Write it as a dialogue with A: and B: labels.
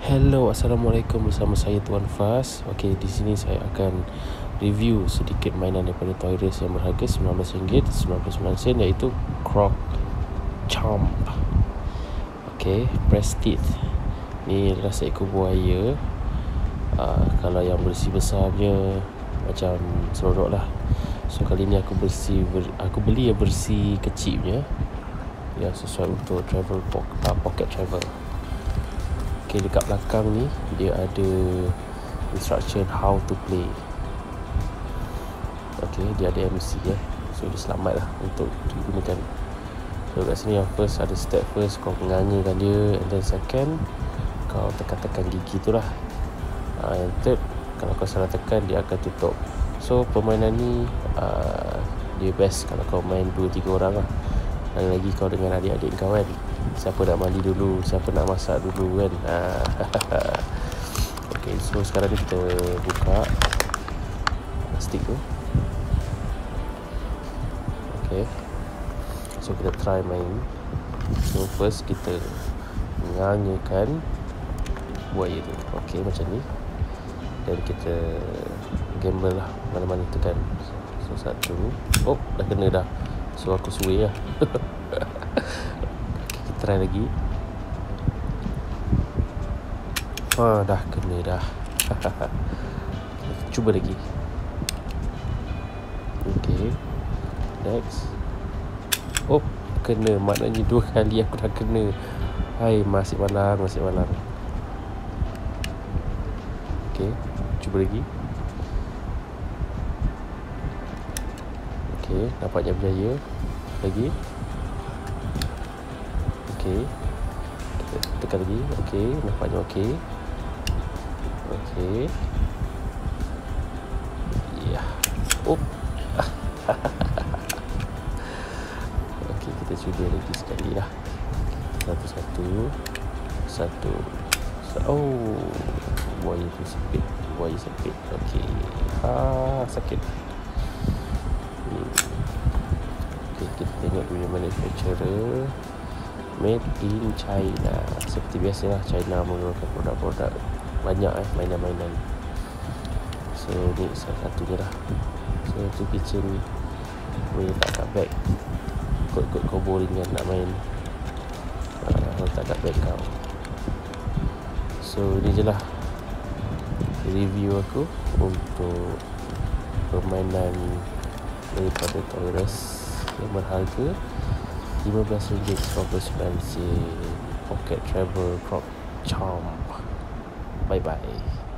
A: Hello, Assalamualaikum, bersama saya Tuan Fas. Okey, di sini saya akan review sedikit mainan daripada Toys R Us yang berharga RM19.99, iaitu Croc Chomp. Okey, Press Teeth. Ni adalah seekor buaya. Kalau yang bersih besar punya macam seronok lah. So kali ni aku beli yang bersih kecil punya, yang sesuai untuk travel pocket travel. Okay, dekat belakang ni dia ada instruction how to play. Okay, dia ada MC so dia selamat lah untuk digunakan. So kat sini yang first ada step first, kau mengangakan dia. And then second, kau tekan-tekan gigi tu lah. Yang third, kalau kau salah tekan dia akan tutup. So permainan ni dia best kalau kau main 2-3 orang lah. Dan lagi kau dengan adik-adik kau kan, siapa nak mandi dulu, siapa nak masak dulu kan. Okay, so sekarang ni kita buka stick tu. Okay, so kita try main. So first kita mengangakan buaya tu. Okay, macam ni. Dan kita gamble lah, mana-mana tekan. So satu, oh dah kena dah. So aku suai lah. Kita try lagi. Dah kena dah. Cuba lagi. Okay, next. Oh, kena. Maknanya 2 kali aku dah kena. Hai, masih malang. Okay, cuba lagi. Okay, nampaknya berjaya. Lagi. Okay, kita tekan lagi. Okay, nampaknya okay. Okay. Ya. Oh. Okay, kita cuba lagi sekali lah. Satu. Oh, buaya tu sempit. Okay. Sakit. Okay, kita tengok dulu manufacturer. Made in China. Seperti biasalah, China mengeluarkan produk-produk banyak mainan-mainan. So ni salah satunya lah. So tu kitchen boleh letak kat bag. Kot-kot kau boring kan nak main, letak kat bag kau. So ni je lah review aku untuk permainan daripada Toys R Us yang berharga RM15.99, Pocket Travel Croc Chomp. Bye bye.